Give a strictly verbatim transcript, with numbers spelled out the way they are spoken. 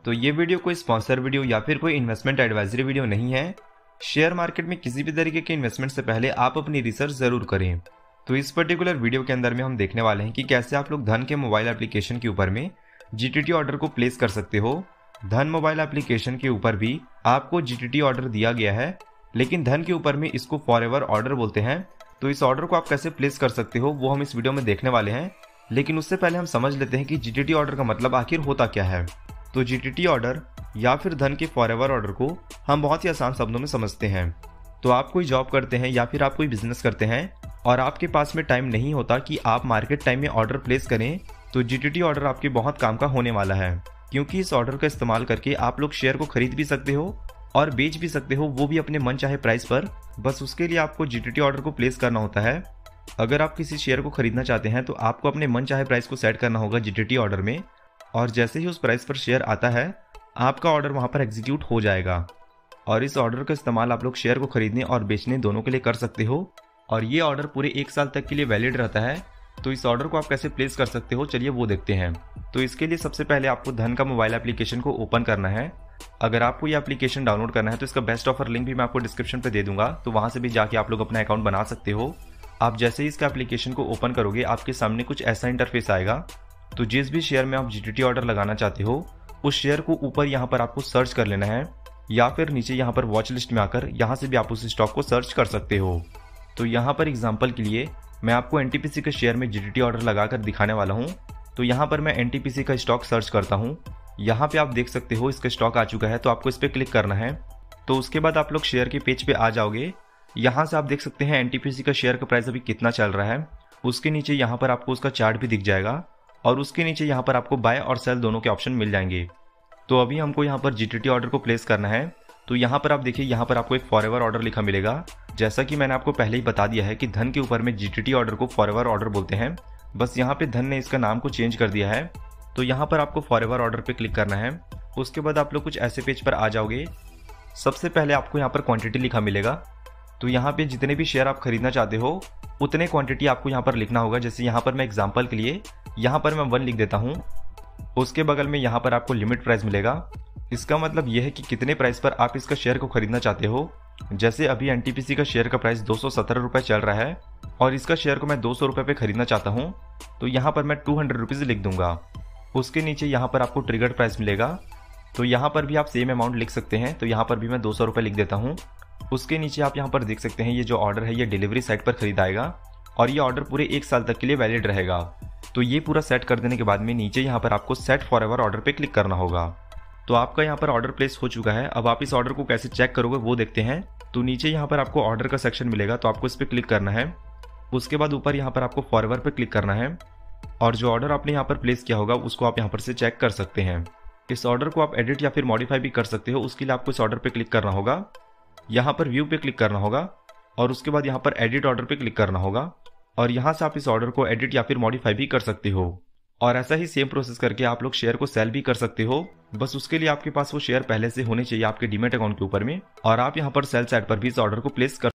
तो ये वीडियो कोई स्पॉन्सर वीडियो या फिर कोई इन्वेस्टमेंट एडवाइजरी वीडियो नहीं है। शेयर मार्केट में किसी भी तरीके के इन्वेस्टमेंट से पहले आप अपनी रिसर्च जरूर करें। तो इस पर्टिकुलर वीडियो के अंदर में हम देखने वाले हैं कि कैसे आप लोग धन के मोबाइल एप्लीकेशन के ऊपर में जीटीटी ऑर्डर को प्लेस कर सकते हो। धन मोबाइल एप्लीकेशन के ऊपर भी आपको जीटीटी ऑर्डर दिया गया है, लेकिन धन के ऊपर में इसको फॉरएवर ऑर्डर बोलते हैं। तो इस ऑर्डर को आप कैसे प्लेस कर सकते हो वो हम इस वीडियो में देखने वाले हैं। लेकिन उससे पहले हम समझ लेते हैं कि जीटीटी ऑर्डर का मतलब आखिर होता क्या है। तो जीटीटी ऑर्डर या फिर धन के फॉरएवर ऑर्डर को हम बहुत ही आसान शब्दों में समझते हैं। तो आप कोई जॉब करते हैं या फिर आप कोई बिजनेस करते हैं और आपके पास में टाइम नहीं होता कि आप मार्केट टाइम में ऑर्डर प्लेस करें, तो जीटीटी ऑर्डर आपके बहुत काम का होने वाला है, क्योंकि इस ऑर्डर का इस्तेमाल करके आप लोग शेयर को खरीद भी सकते हो और बेच भी सकते हो, वो भी अपने मन चाहे प्राइस पर। बस उसके लिए आपको जीटीटी ऑर्डर को प्लेस करना होता है। अगर आप किसी शेयर को खरीदना चाहते हैं तो आपको अपने मन चाहे प्राइस को सेट करना होगा जीटीटी ऑर्डर में, और जैसे ही उस प्राइस पर शेयर आता है आपका ऑर्डर वहां पर एग्जीक्यूट हो जाएगा। और इस ऑर्डर का इस्तेमाल आप लोग शेयर को खरीदने और बेचने दोनों के लिए कर सकते हो, और ये ऑर्डर पूरे एक साल तक के लिए वैलिड रहता है। तो इस ऑर्डर को आप कैसे प्लेस कर सकते हो, चलिए वो देखते हैं। तो इसके लिए सबसे पहले आपको धन का मोबाइल एप्लीकेशन को ओपन करना है। अगर आपको ये एप्लीकेशन डाउनलोड करना है तो इसका बेस्ट ऑफर लिंक भी मैं आपको डिस्क्रिप्शन पे दे दूंगा, तो वहां से भी जाके आप लोग अपना अकाउंट बना सकते हो। आप जैसे ही इसका एप्लीकेशन को ओपन करोगे आपके सामने कुछ ऐसा इंटरफेस आएगा। तो जिस भी शेयर में आप जीटीटी ऑर्डर लगाना चाहते हो उस शेयर को ऊपर यहाँ पर आपको सर्च कर लेना है, या फिर नीचे यहाँ पर वॉच लिस्ट में आकर यहाँ से भी आप उस स्टॉक को सर्च कर सकते हो। तो यहाँ पर एग्जाम्पल के लिए मैं आपको एनटीपीसी के शेयर में जीटीटी ऑर्डर लगाकर दिखाने वाला हूँ। तो यहाँ पर मैं एनटीपीसी का स्टॉक सर्च करता हूँ। यहाँ पे आप देख सकते हो इसका स्टॉक आ चुका है, तो आपको इस पर क्लिक करना है। तो उसके बाद आप लोग शेयर के पेज पे आ जाओगे। यहाँ से आप देख सकते हैं एनटीपीसी का शेयर का प्राइस अभी कितना चल रहा है। उसके नीचे यहाँ पर आपको उसका चार्ट भी दिख जाएगा, और उसके नीचे यहाँ पर आपको बाय और सेल दोनों के ऑप्शन मिल जाएंगे। तो अभी हमको यहाँ पर जीटीटी ऑर्डर को प्लेस करना है। तो यहाँ पर आप देखिए, यहाँ पर आपको एक फॉरएवर ऑर्डर लिखा मिलेगा। जैसा कि मैंने आपको पहले ही बता दिया है कि धन के ऊपर में जीटीटी ऑर्डर को फॉरएवर ऑर्डर बोलते हैं, बस यहाँ पे धन ने इसका नाम को चेंज कर दिया है। तो यहाँ पर आपको फॉरएवर ऑर्डर पे क्लिक करना है। उसके बाद आप लोग कुछ ऐसे पेज पर आ जाओगे। सबसे पहले आपको यहाँ पर क्वांटिटी लिखा मिलेगा। तो यहाँ पे जितने भी शेयर आप खरीदना चाहते हो उतने क्वांटिटी आपको यहाँ पर लिखना होगा। जैसे यहाँ पर मैं एग्जांपल के लिए यहाँ पर मैं वन लिख देता हूँ। उसके बगल में यहाँ पर आपको लिमिट प्राइस मिलेगा। इसका मतलब यह है कि कितने प्राइस पर आप इसका शेयर को खरीदना चाहते हो। जैसे अभी एनटीपीसी का शेयर का प्राइस दो सौ सत्रह रुपए चल रहा है और इसका शेयर को मैं दो सौ रुपए पे खरीदना चाहता हूँ, तो यहाँ पर मैं टू हंड्रेड रुपीज लिख दूंगा। उसके नीचे यहाँ पर आपको ट्रिगर्ड प्राइस मिलेगा। तो यहाँ पर भी आप सेम अमाउंट लिख सकते हैं। तो यहाँ पर भी मैं दो सौ रुपए लिख देता हूँ। उसके नीचे आप यहाँ पर देख सकते हैं ये जो ऑर्डर है ये डिलीवरी साइट पर खरीदाएगा और ये ऑर्डर पूरे एक साल तक के लिए वैलिड रहेगा। तो ये पूरा सेट कर देने के बाद में नीचे यहाँ पर आपको सेट फॉरएवर ऑर्डर पे क्लिक करना होगा। तो आपका यहाँ पर ऑर्डर प्लेस हो चुका है। अब आप इस ऑर्डर को कैसे चेक करोगे वो देखते हैं। तो नीचे यहाँ पर आपको ऑर्डर का सेक्शन मिलेगा, तो आपको इस पर क्लिक करना है। उसके बाद ऊपर यहाँ पर आपको फॉरएवर पे क्लिक करना है, और जो ऑर्डर आपने यहाँ पर प्लेस किया होगा उसको आप यहाँ पर से चेक कर सकते हैं। इस ऑर्डर को आप एडिट या फिर मॉडिफाई भी कर सकते हो। उसके लिए आपको इस ऑर्डर पे क्लिक करना होगा, यहाँ पर व्यू पे क्लिक करना होगा, और उसके बाद यहाँ पर एडिट ऑर्डर पे क्लिक करना होगा, और यहाँ से आप इस ऑर्डर को एडिट या फिर मॉडिफाई भी कर सकते हो। और ऐसा ही सेम प्रोसेस करके आप लोग शेयर को सेल भी कर सकते हो। बस उसके लिए आपके पास वो शेयर पहले से होने चाहिए आपके डीमैट अकाउंट के ऊपर में, और आप यहाँ पर सेल साइड पर भी इस ऑर्डर को प्लेस कर